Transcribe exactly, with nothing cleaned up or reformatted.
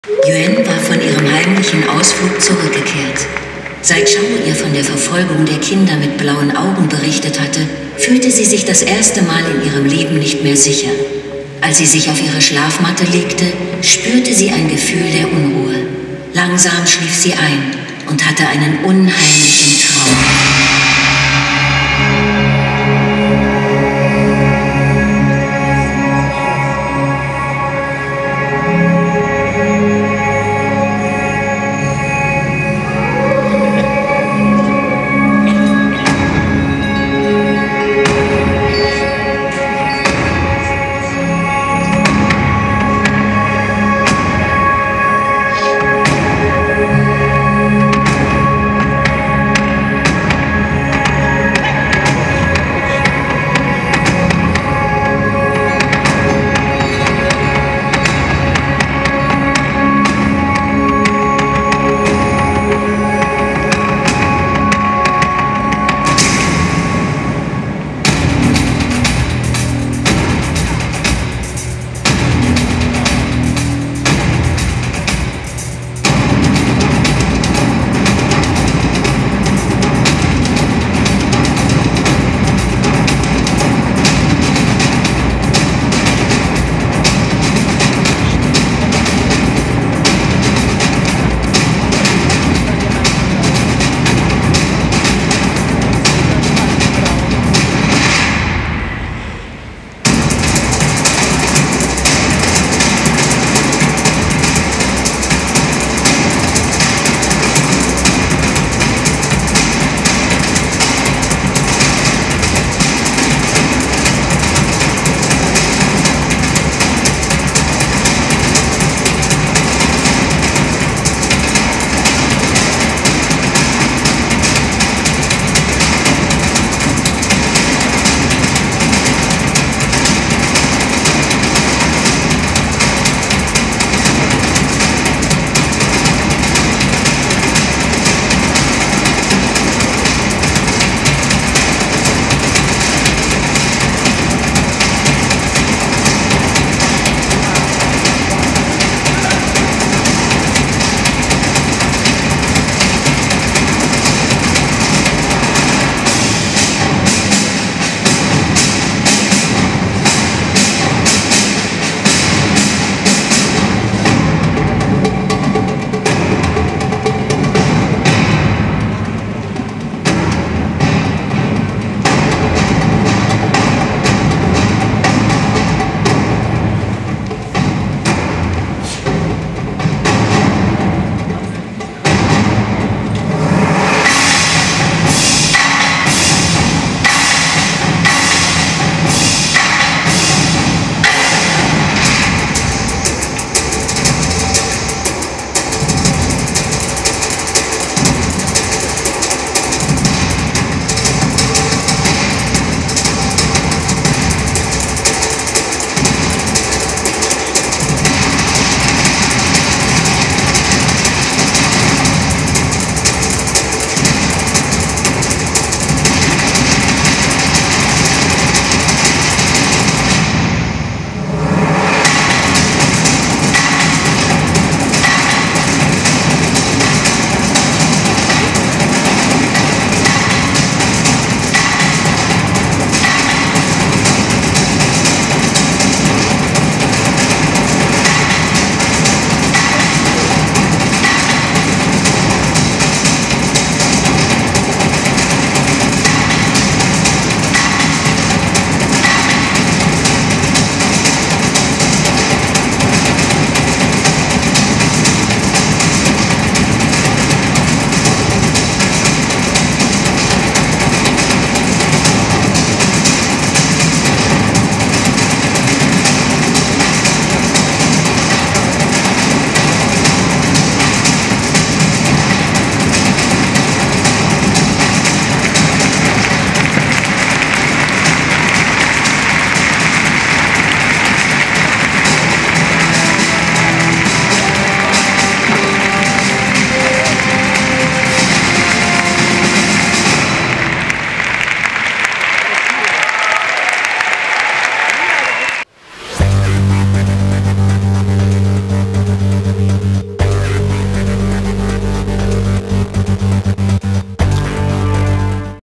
Yuen war von ihrem heimlichen Ausflug zurückgekehrt. Seit Shao ihr von der Verfolgung der Kinder mit blauen Augen berichtet hatte, fühlte sie sich das erste Mal in ihrem Leben nicht mehr sicher. Als sie sich auf ihre Schlafmatte legte, spürte sie ein Gefühl der Unruhe. Langsam schlief sie ein und hatte einen unheimlichen Traum.